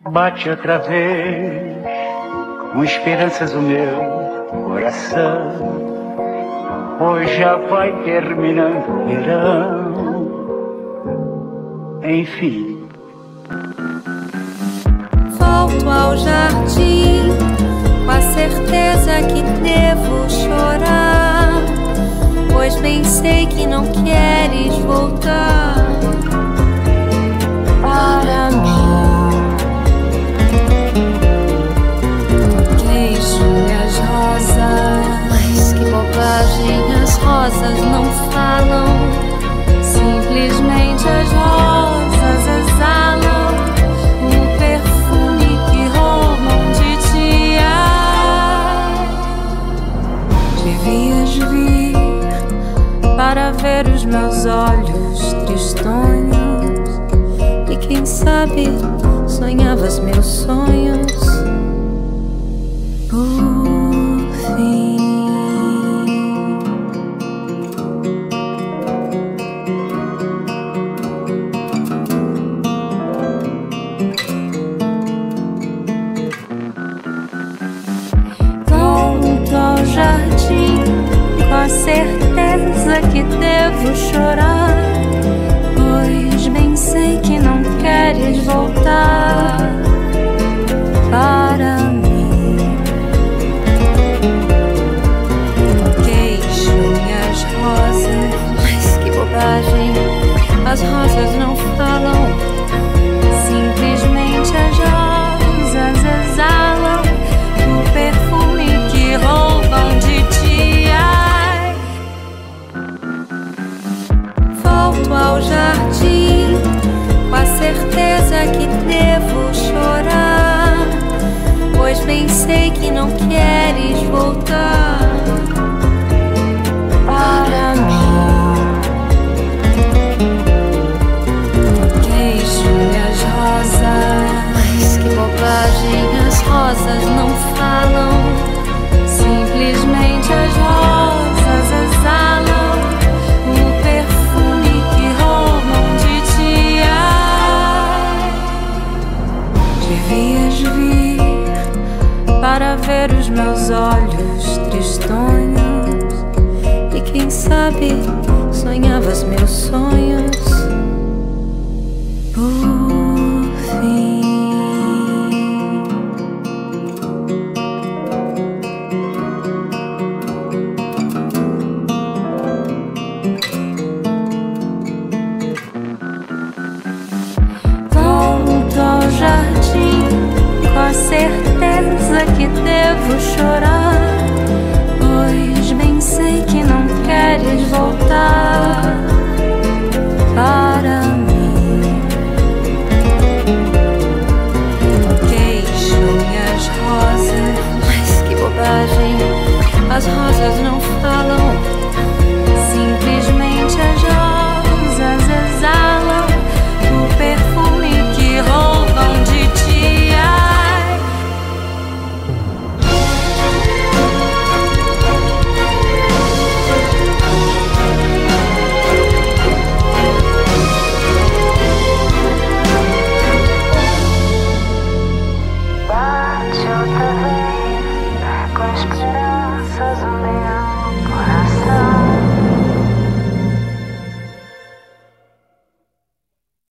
Bate outra vez, com esperanças o meu coração, pois já vai terminando o verão. Enfim. Volto ao jardim, com a certeza que devo chorar, pois bem sei que não queres voltar para mim. As rosas, mas que bobagem, as rosas não falam, simplesmente as rosas exalam o perfume que roubam de ti. Devias vir para ver os meus olhos tristonhos, e quem sabe sonhavas meus sonhos. Com certeza que devo chorar, pois bem sei que não queres voltar para mim. Queixo-me as rosas, mas que bobagem, as rosas não falam, simplesmente as rosas exalam o perfume que roubam de ti. Volto ao jardim, com a certeza que devo chorar, pois bem sei que não queres voltar para mim. Queixo-me as rosas, mas que bobagem, as rosas não falam, simplesmente as rosas exalam o perfume que roubam de ti. Devias vir para ver os meus olhos tristonhos, e quem sabe sonhavas meus sonhos.